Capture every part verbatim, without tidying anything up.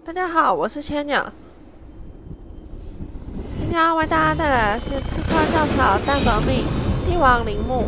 大家好，我是千鸟。今天要为大家带来的是刺客教条蛋革命帝王陵墓。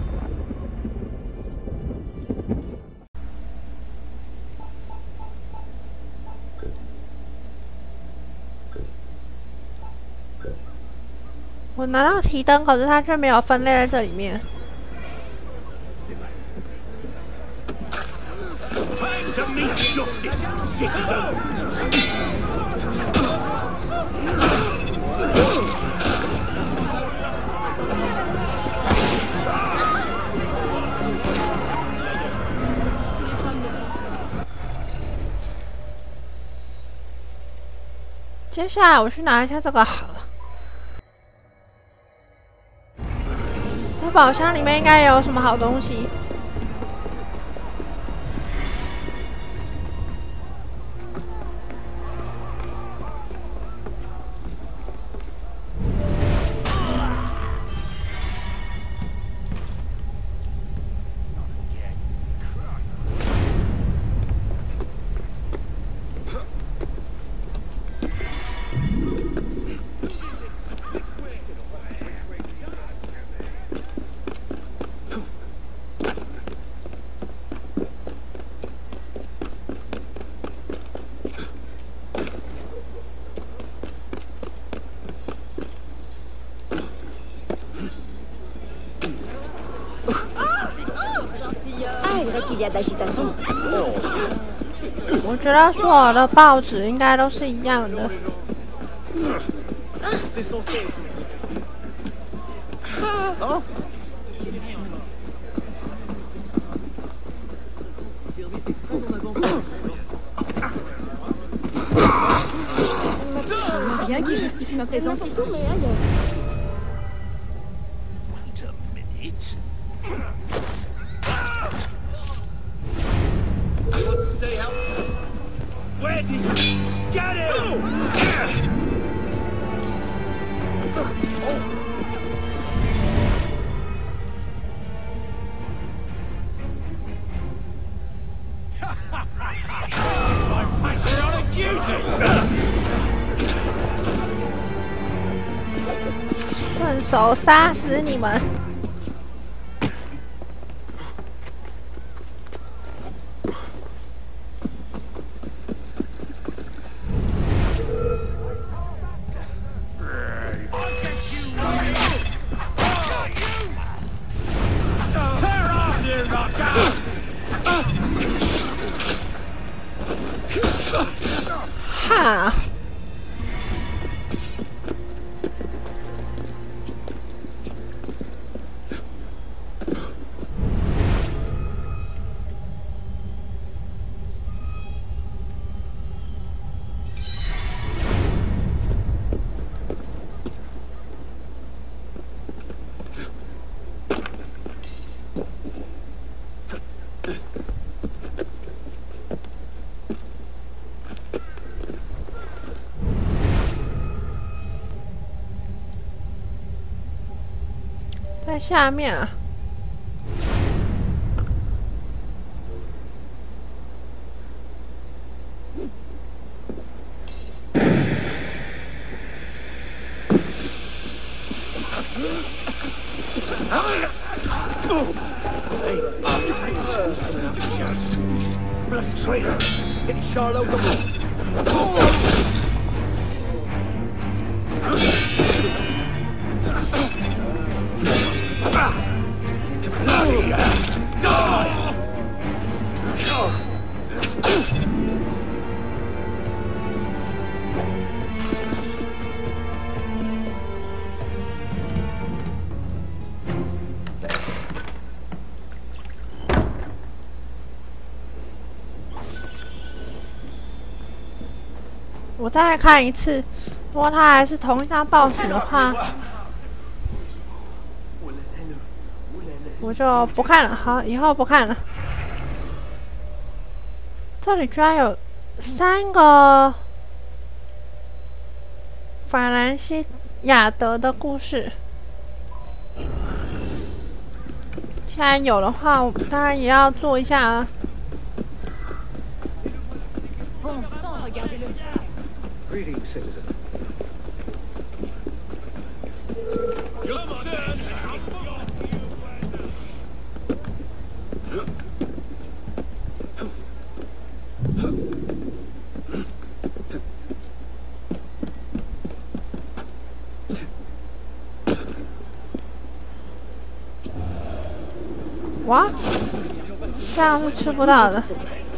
我拿到提灯，可是它却没有分类在这里面。 To meet justice, citizen! 接下来我去拿一下这个好了。这宝箱里面应该有什么好东西。 我觉得所有的报纸应该都是一样的。 Rien qui justifie ma présence ici, mais ailleurs. Wait a minute. Stay out. Where did you get it? My patriotic duty. 顺手杀死你们！哈！ 在下面啊！ Bloody traitor! Get Charlotte the 我再看一次，如果它还是同一张报纸的话，我就不看了。好，以后不看了。这里居然有三个法兰西亚德的故事。既然有的话，我当然也要做一下啊。 Bon sang, regardez-le. Greetings, citizen. Just turn. 哇，这样是吃不到的。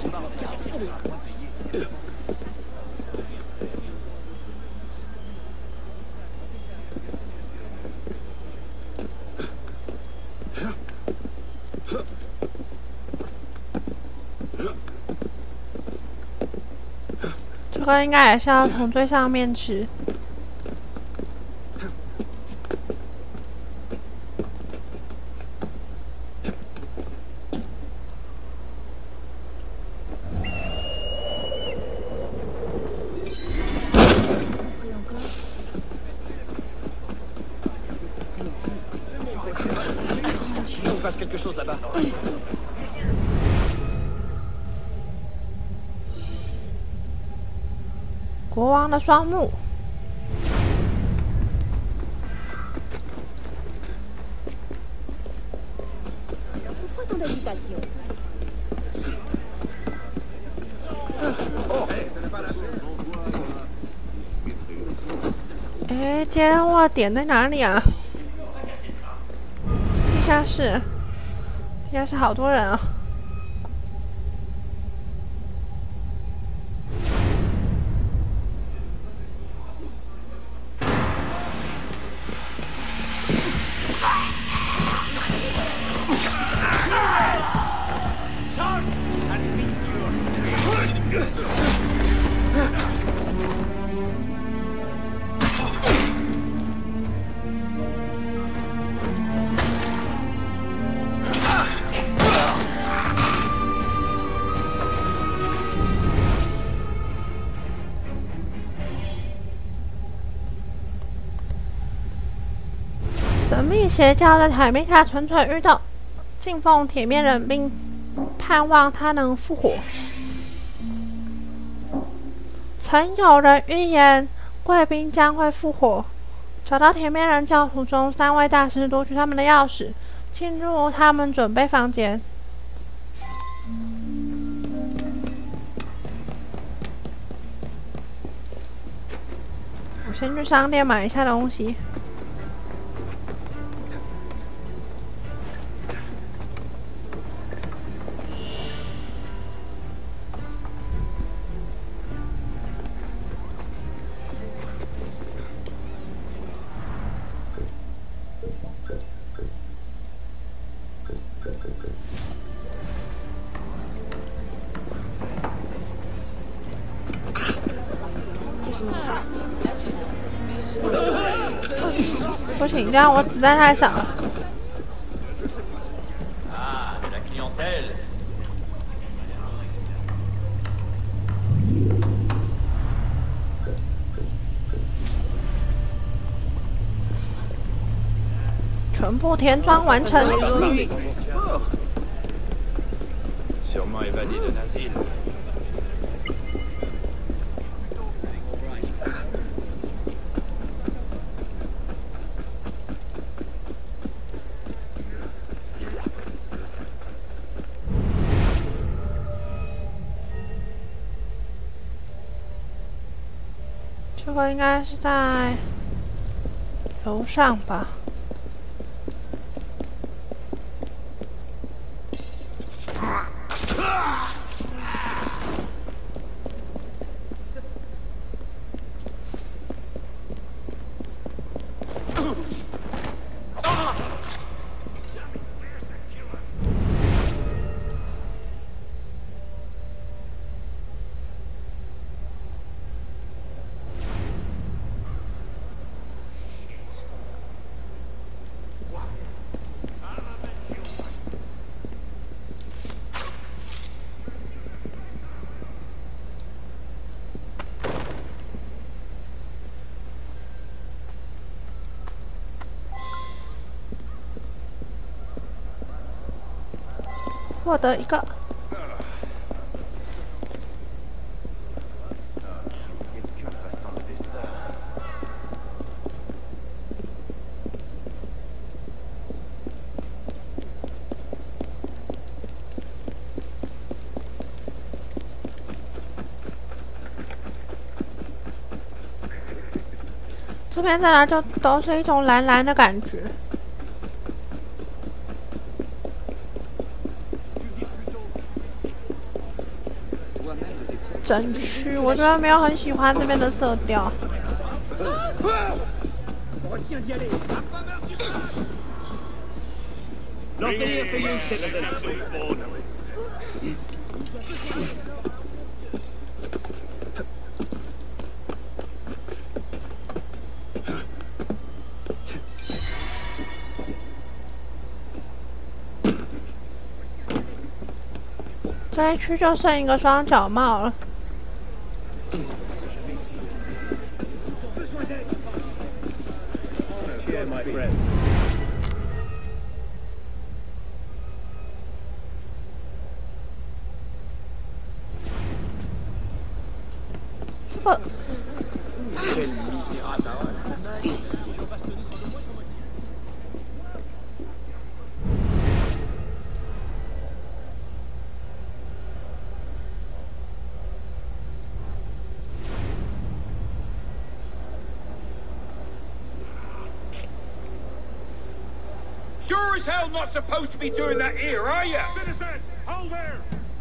这个应该也是要从最上面吃。 quelque chose là-bas. 国王的双目。 Pourquoi tant d'agitation? 哎，接任务的点在哪里啊？地下室，地下室好多人啊！神秘邪教在台面下蠢蠢欲动，敬奉铁面人，并盼望他能复活。曾有人预言贵宾将会复活。找到铁面人教徒中三位大师，夺取他们的钥匙，进入他们准备房间。我先去商店买一下东西。 不行，这样我子弹太少了。 Ah, la clientèle. 全部填装完成。 Sûrement évadé de Nazil. 这个应该是在楼上吧。 获得一个这边再来就都是一种蓝蓝的感觉。整区我觉得没有很喜欢这边的色调。这一区就剩一个双脚帽了。这个。 Sure as hell not supposed to be doing that here, are you? Citizen, hold there!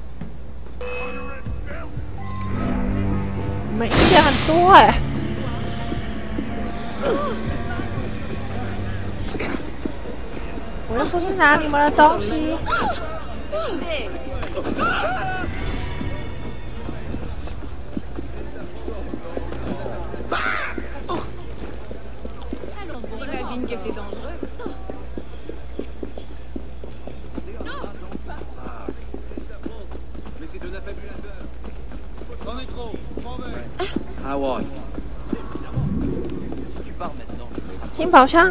你们意见很多哎、欸。我又不是拿你们的东西。 J'imagine que c'est dangereux. Mais c'est un affabulateur. C'en est trop, je m'en vais. How are you? Si tu pars maintenant, 金宝箱。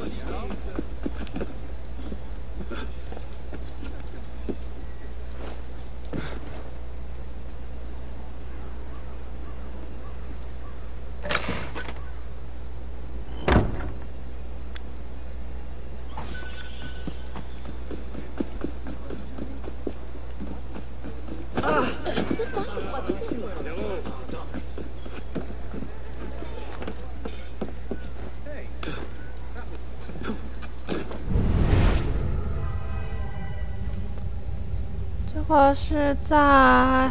这个是在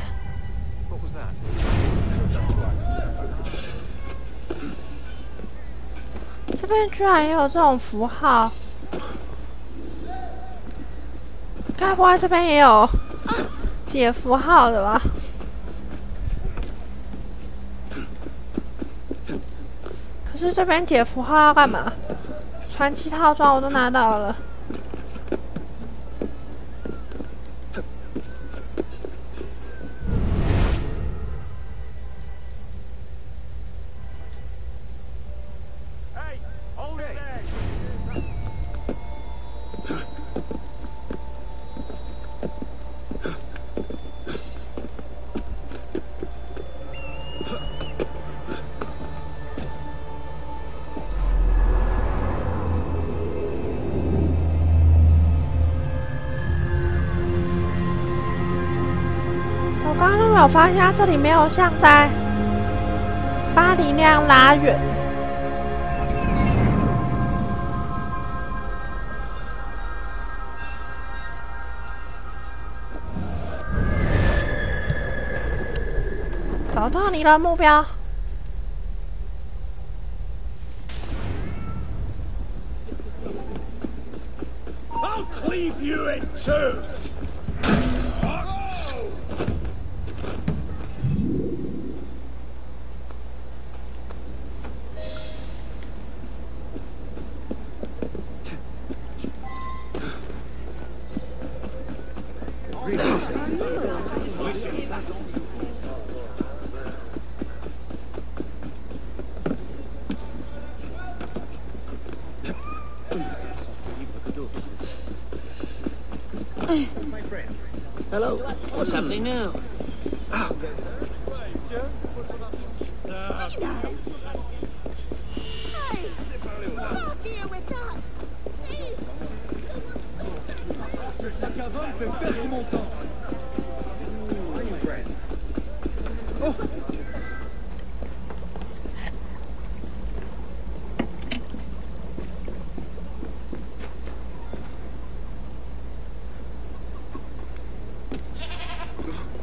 这边居然也有这种符号，该不会这边也有解符号的吧？可是这边解符号要干嘛？传奇套装我都拿到了。我刚刚都没有发现，它这里没有像在巴黎那样拉远。找到你的目标。 I'll cleave you in two! ？Hello. What's happening now? Hey! Not here with that! Please! Ce sac à vin me fait perdre mon temps. Oh.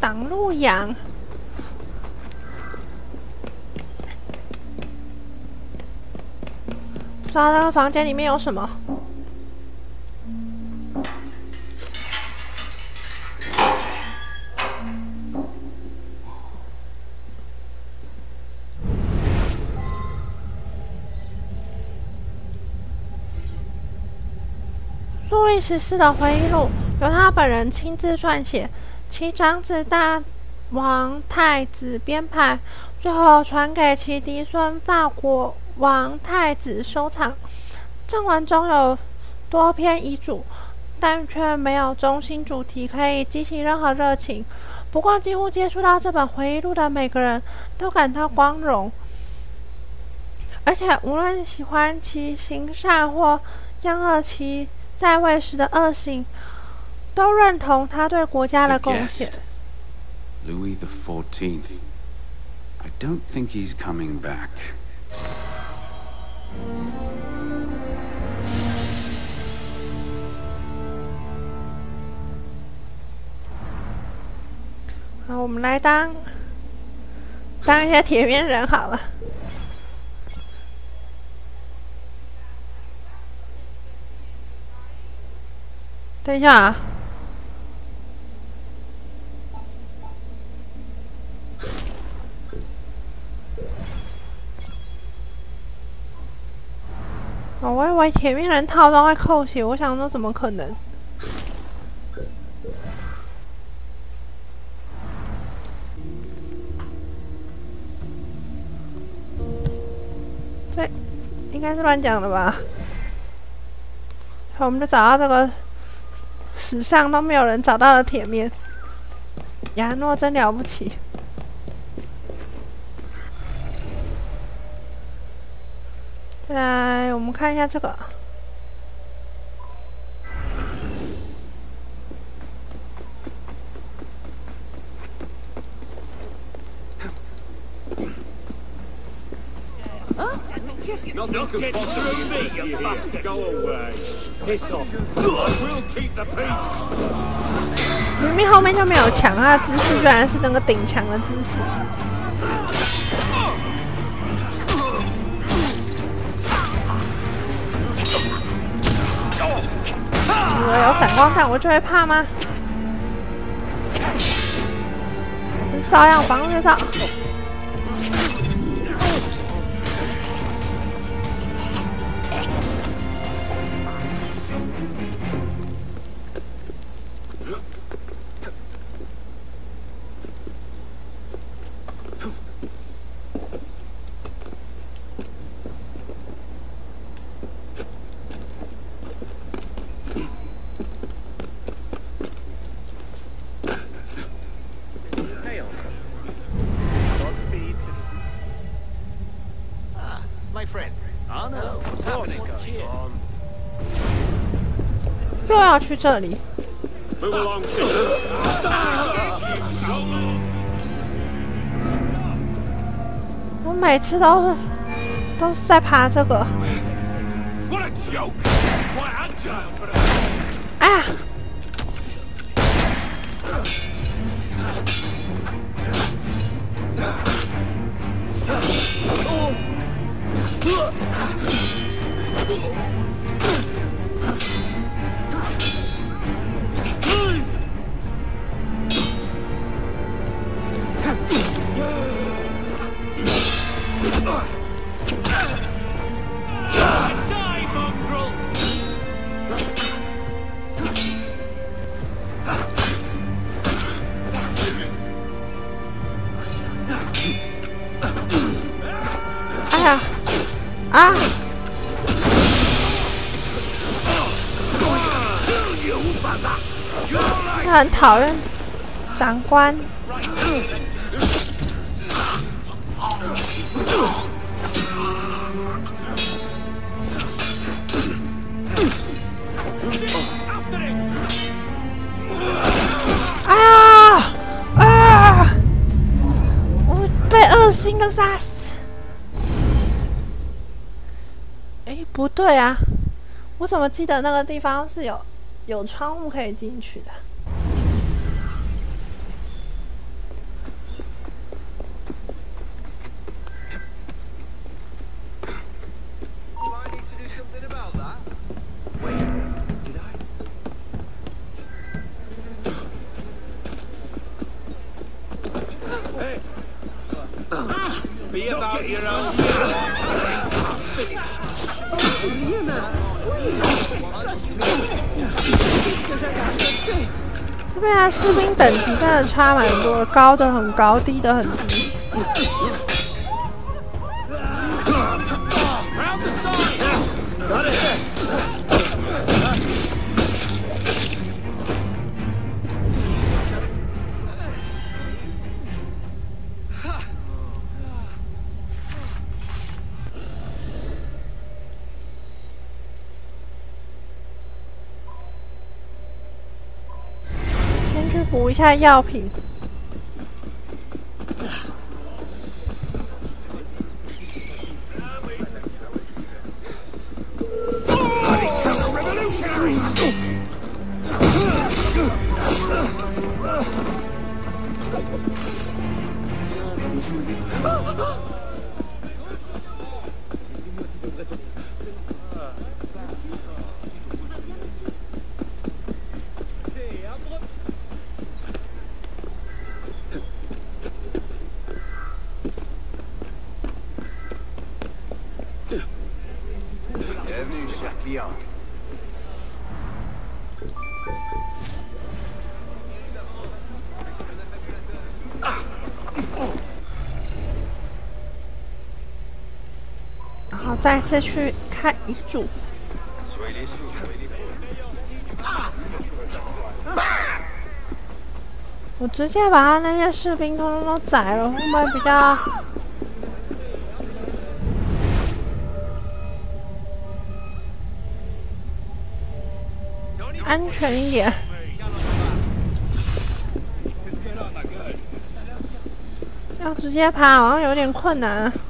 挡路羊。不知道那个房间里面有什么。路易十四的回忆录由他本人亲自撰写，其长子大王太子编排，最后传给其嫡孙法国王太子收藏。正文中有多篇遗嘱，但却没有中心主题可以激起任何热情。不过，几乎接触到这本回忆录的每个人都感到光荣，而且无论喜欢其行善或厌恶其在位时的恶行，都认同他对国家的贡献。 Louis the Fourteenth. I don't think he's coming back. 好，我们来当当一下铁面人好了。等一下啊！哦，我以为铁面人套装会扣血，我想说怎么可能？这应该是乱讲的吧？好，我们就找到这个史上都没有人找到的铁面，亚诺真了不起。再来，我们看一下这个。 Nothing can bother me, you bastard. Go away. Piss off. I will keep the peace. 明明后面就没有墙，他的姿势居然是那个顶墙的姿势。以为有闪光弹我就会怕吗？还是照样防得到。又要去这里。我每次都是都是在爬这个。哎呀！哎呀！啊！他很讨厌长官。哎呀！啊！我被恶心的杀死。哎，不对啊！我怎么记得那个地方是有有窗户可以进去的？ Be about your own. Finished. 这边的士兵等级真的差蛮多的，高的很高，低的很低。 先去补一下药品。 Bienvenue, cher client. 然后再次去看遗嘱。 Soyez les sous, soyez les fous. 我直接把他那些士兵通通都宰了，会不会比较安全一点？要直接爬好像有点困难啊。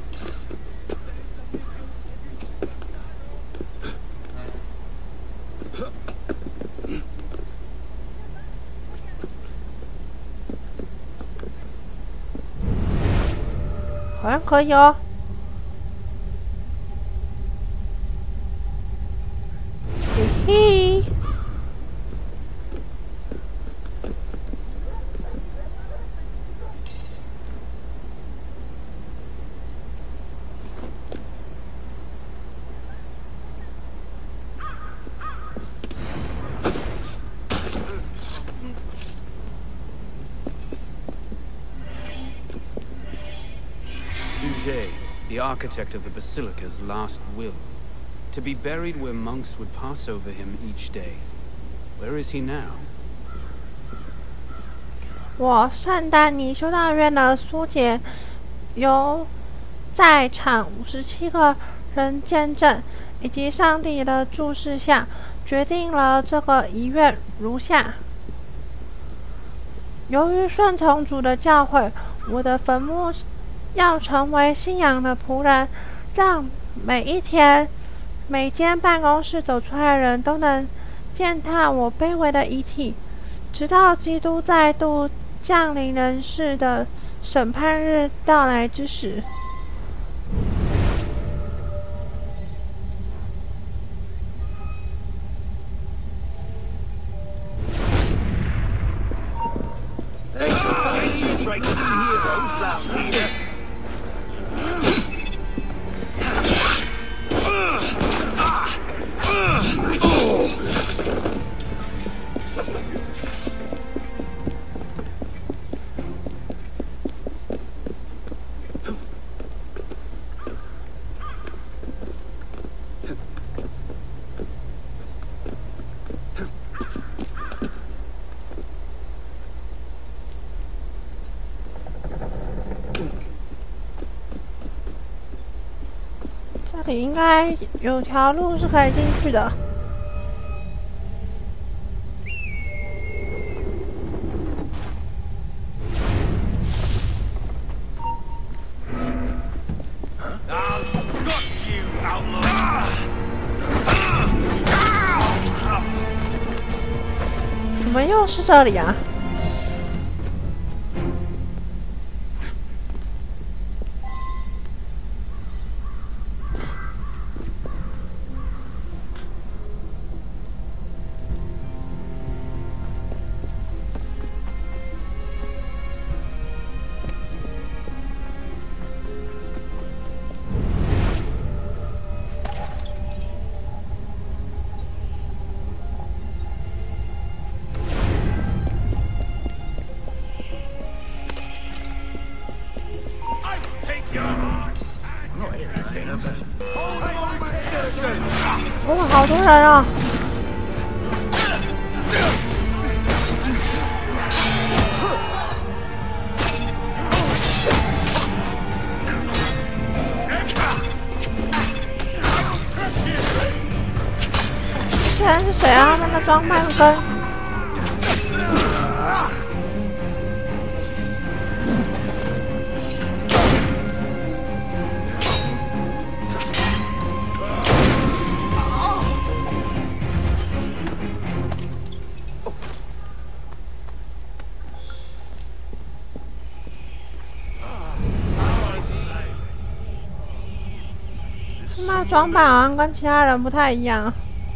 好像可以哦。嘿嘿。 Sujet, the architect of the Basilica's last will, to be buried where monks would pass over him each day. Where is he now? 我圣丹尼修道院的苏杰，由在场五十七个人见证以及上帝的注视下，决定了这个遗愿如下：由于顺从主的教诲，我的坟墓要成为信仰的仆人，让每一天、每间办公室走出来的人都能践踏我卑微的遗体，直到基督再度降临人世的审判日到来之时。这里应该有条路是可以进去的。怎么又是这里啊？ 哦，好多人啊！这人是谁啊？他们的装扮跟……那装扮好像跟其他人不太一样。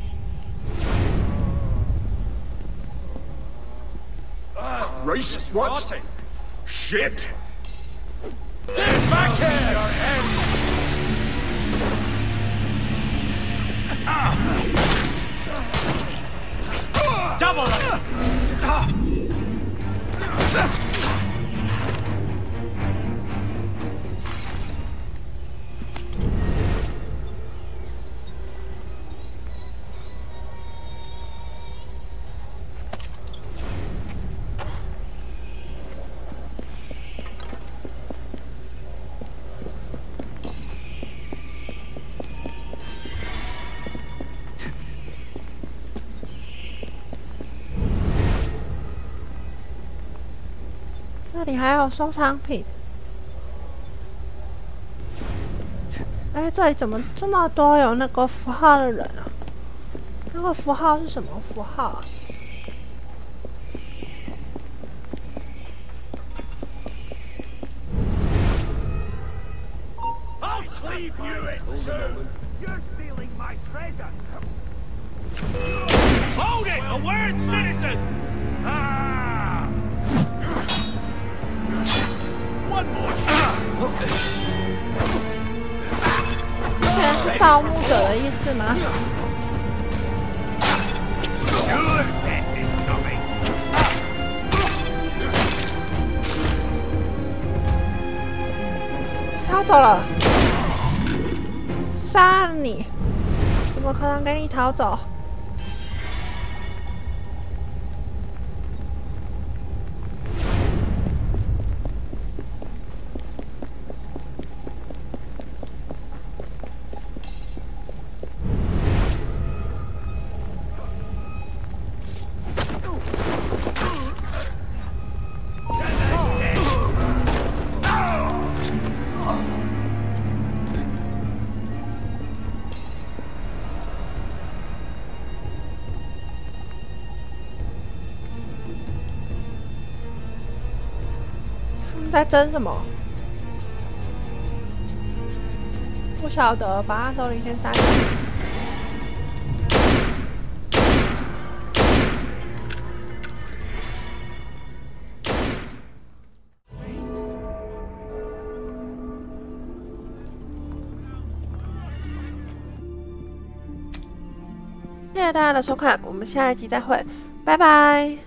Race what? Shit! Get back here! Double it! 这里还有收藏品。哎，这里怎么这么多有那个符号的人啊？那个符号是什么符号啊？ I'll cleave you in two! You're stealing my treasure! Hold it! A word, citizen! Ah! One more! 这人是盗墓者的意思吗？ Your death is coming! 逃走了！杀了你！怎么可能给你逃走？ 在争什么？不晓得，把他首领先杀掉。谢谢大家的收看，我们下一集再会，拜拜。